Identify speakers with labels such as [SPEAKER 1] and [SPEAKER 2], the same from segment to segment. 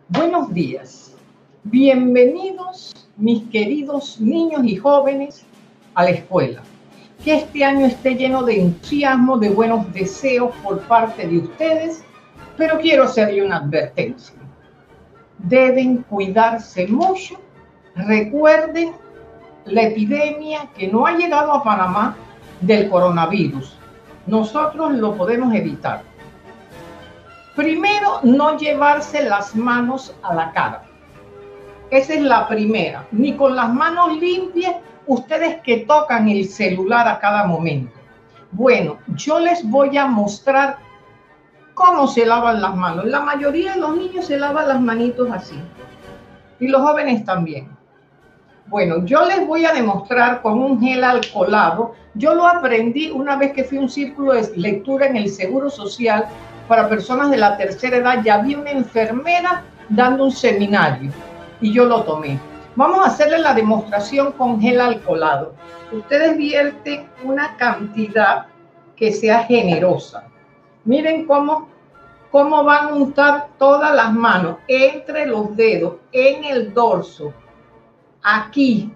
[SPEAKER 1] Buenos días, bienvenidos mis queridos niños y jóvenes a la escuela. Que este año esté lleno de entusiasmo, de buenos deseos por parte de ustedes, pero quiero hacerle una advertencia. Deben cuidarse mucho. Recuerden la epidemia que no ha llegado a Panamá del coronavirus. Nosotros lo podemos evitar. Primero, no llevarse las manos a la cara. Esa es la primera. Ni con las manos limpias, ustedes que tocan el celular a cada momento. Bueno, yo les voy a mostrar cómo se lavan las manos. La mayoría de los niños se lavan las manitos así. Y los jóvenes también. Bueno, yo les voy a demostrar con un gel alcoholado. Yo lo aprendí una vez que fui a un círculo de lectura en el Seguro Social para personas de la tercera edad. Ya vi una enfermera dando un seminario y yo lo tomé. Vamos a hacerle la demostración con gel alcoholado. Ustedes vierten una cantidad que sea generosa. Miren cómo van a untar todas las manos, entre los dedos, en el dorso. Aquí,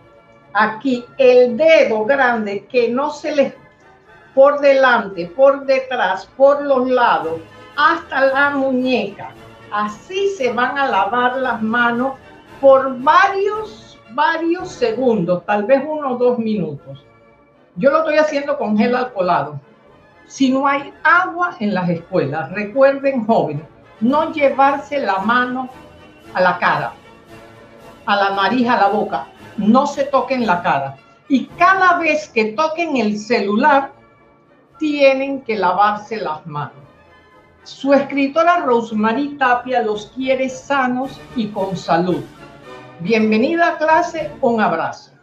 [SPEAKER 1] el dedo grande que no se les por delante, por detrás, por los lados, hasta la muñeca. Así se van a lavar las manos por varios segundos, tal vez 1 o 2 minutos. Yo lo estoy haciendo con gel alcoholado. Si no hay agua en las escuelas, recuerden, jóvenes, no llevarse la mano a la cara, a la nariz, a la boca. No se toquen la cara. Y cada vez que toquen el celular, tienen que lavarse las manos. Su escritora Rosemary Tapia los quiere sanos y con salud. Bienvenida a clase, un abrazo.